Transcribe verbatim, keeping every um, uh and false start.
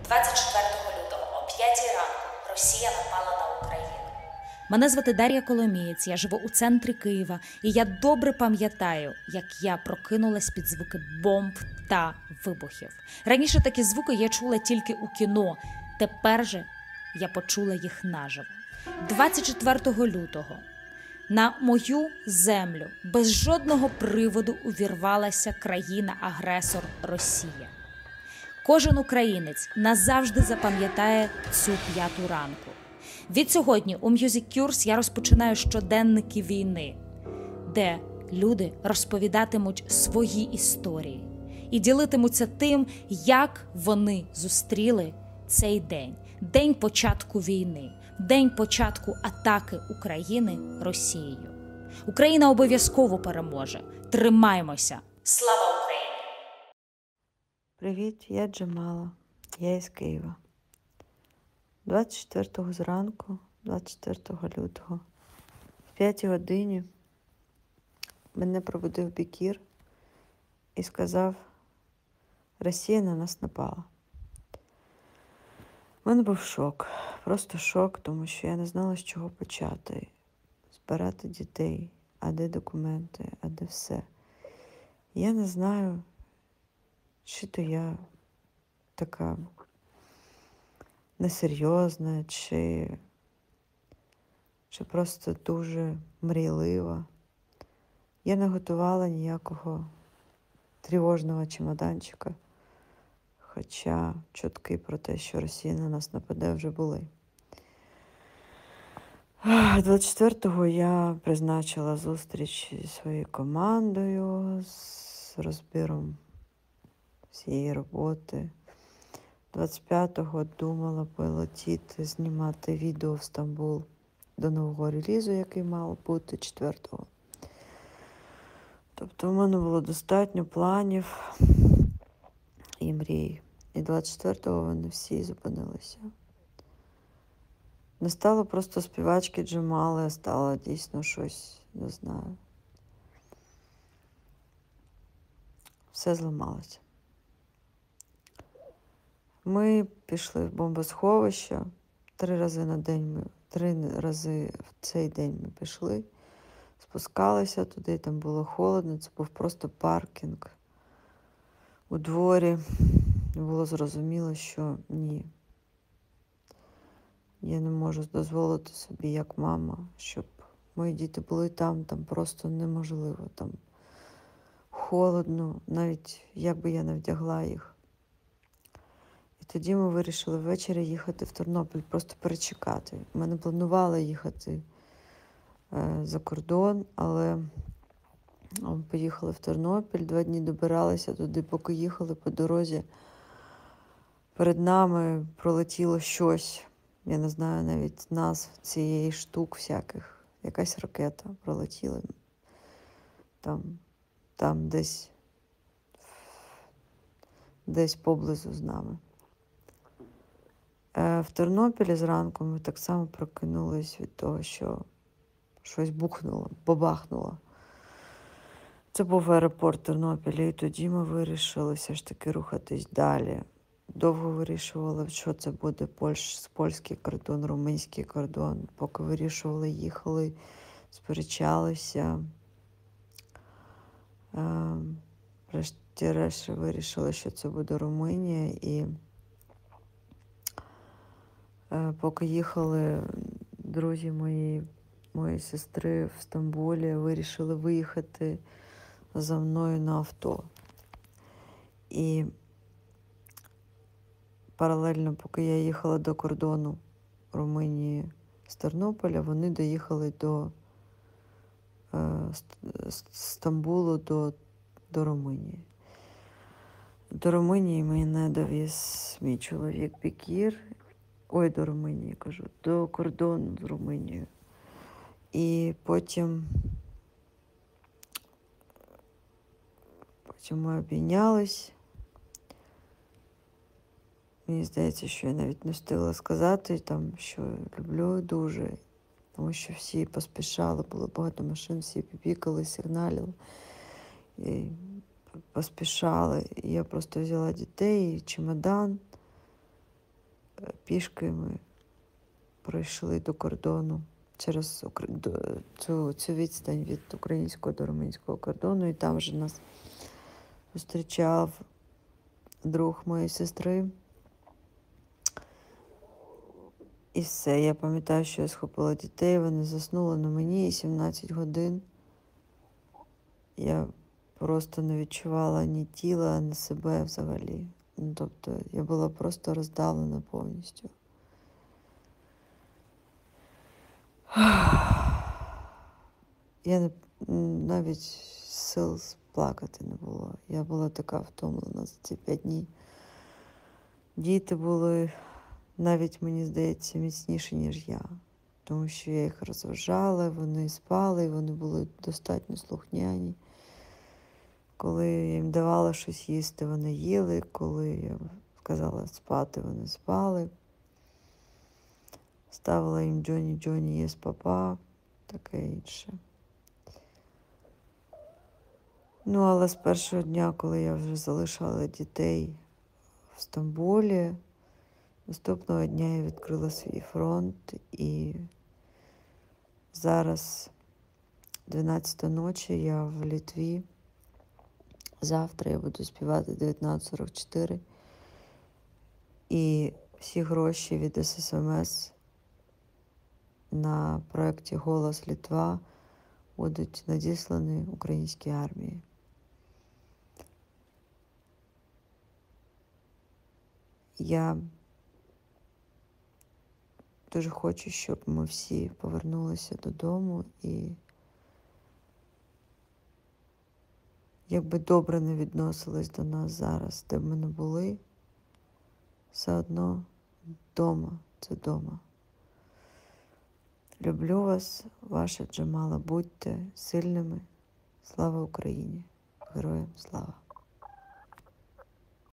двадцять четвертого лютого о п'ятій ранку Росія напала на Україну. Мене звати Дар'я Коломієць, я живу у центрі Києва, і я добре пам'ятаю, як я прокинулась під звуки бомб та вибухів. Раніше такі звуки я чула тільки у кіно, тепер же я почула їх наживо. двадцять четвертого лютого на мою землю без жодного приводу увірвалася країна-агресор Росія. Кожен українець назавжди запам'ятає цю п'яту ранку. Відсьогодні у Music Cures я розпочинаю щоденники війни, де люди розповідатимуть свої історії і ділитимуться тим, як вони зустріли цей день. День початку війни, день початку атаки України Росією. Україна обов'язково переможе. Тримаймося! Слава Україні! Привіт, я Джамала. Я із Києва. двадцять четвертого зранку, двадцять четвертого лютого, в п'ятій годині мене пробудив Бекір і сказав: Росія на нас напала. У мене був шок, просто шок, тому що я не знала, з чого почати. Збирати дітей, а де документи, а де все. Я не знаю, чи то я така несерйозна, чи, чи просто дуже мрійлива. Я не готувала ніякого тривожного чемоданчика, хоча чутки про те, що Росія на нас нападе, вже були. двадцять четвертого я призначила зустріч зі своєю командою, з розбіром всієї роботи. двадцять п'ятого думала полетіти, знімати відео в Стамбул до нового релізу, який мав бути четвертого. Тобто у мене було достатньо планів і мрій. І двадцять четвертого вони всі зупинилися. Не стало просто співачки Джамали, а стало дійсно щось, не знаю. Все зламалося. Ми пішли в бомбосховище. Три рази на день ми, три рази в цей день ми пішли. Спускалися туди, там було холодно, це був просто паркінг у дворі. Було зрозуміло, що ні. Я не можу дозволити собі, як мама, щоб мої діти були там, там просто неможливо. Там холодно, навіть як би я не вдягла їх. І тоді ми вирішили ввечері їхати в Тернопіль, просто перечекати. Ми не планували їхати е, за кордон, але ми поїхали в Тернопіль, два дні добиралися туди, поки їхали по дорозі. Перед нами пролетіло щось, я не знаю навіть назв цієї штук всяких. Якась ракета пролетіла там, там десь, десь поблизу з нами. В Тернопілі зранку ми так само прокинулись від того, що щось бухнуло, бабахнуло. Це був аеропорт Тернопіля, і тоді ми вирішили все ж таки рухатись далі. Довго вирішували, що це буде Польщ, польський кордон, румунський кордон. Поки вирішували, їхали, сперечалися. Врешті-решт вирішили, що це буде Румунія, і поки їхали друзі мої, моєї сестри в Стамбулі, вирішили виїхати за мною на авто. І паралельно, поки я їхала до кордону Румунії з Тернополя, вони доїхали до е, Стамбулу, до, до Румунії. До Румунії мене довіз мій чоловік Бекір. Ой, до Румунії, кажу, до кордону з Румунією. І потім, потім ми обійнялись. Мені здається, що я навіть не встигла сказати, там, що люблю дуже, тому що всі поспішали, було багато машин, всі піпікали, сигналили, і поспішали. І я просто взяла дітей, чемодан, пішки ми пройшли до кордону через Укра- до- цю, цю відстань від українського до румунського кордону, і там вже нас зустрічав друг моєї сестри. І все, я пам'ятаю, що я схопила дітей, вони заснули на мені, і сімнадцять годин я просто не відчувала ні тіла, ні себе взагалі. Ну, тобто я була просто роздавлена повністю. Я не, навіть сил плакати не було. Я була така втомлена за ці п'ять днів. Діти були, навіть, мені здається, міцніші, ніж я. Тому що я їх розважала, вони спали, вони були достатньо слухняні. Коли я їм давала щось їсти, вони їли. Коли я сказала спати, вони спали. Ставила їм Джоні, Джоні, єс папа, таке інше. Ну, але з першого дня, коли я вже залишала дітей в Стамбулі, наступного дня я відкрила свій фронт, і зараз дванадцята ночі я в Литві. Завтра я буду співати дев'ятнадцять сорок чотири. І всі гроші від ес ес ем ес на проєкті «Голос Литва» будуть надіслані українській армії. Я дуже хочу, щоб ми всі повернулися додому, і як би добре не відносились до нас зараз, де б ми не були, все одно вдома – це дома. Люблю вас, ваша Джамала. Будьте сильними. Слава Україні! Героям слава!